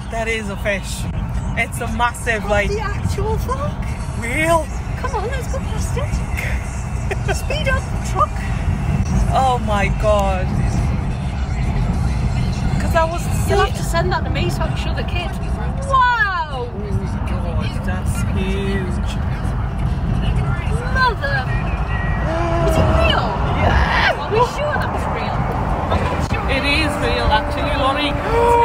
That is a fish. It's a massive, like... The actual fuck? Real? Come on, let's go past it. Speed up, truck. Oh my god. Because I was... You'll have to send that to me so I can show the kid. Wow! Oh god, that's huge. Mother! Is it real? Yeah! Are we sure that was real? I'm not sure. It is real actually, Laurie.